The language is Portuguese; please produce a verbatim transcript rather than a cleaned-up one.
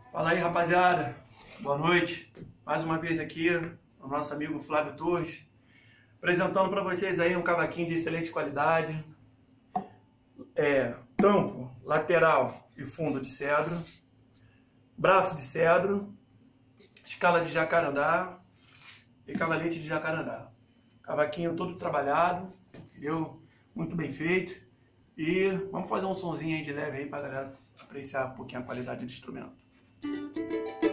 Fala aí, rapaziada. Boa noite. Mais uma vez aqui, o nosso amigo Flávio Torres, apresentando para vocês aí um cavaquinho de excelente qualidade. É, tampo, lateral e fundo de cedro, braço de cedro, escala de jacarandá e cavalete de jacarandá. Cavaquinho todo trabalhado, entendeu? Muito bem feito. E vamos fazer um sonzinho aí de leve aí pra galera apreciar um pouquinho a qualidade do instrumento.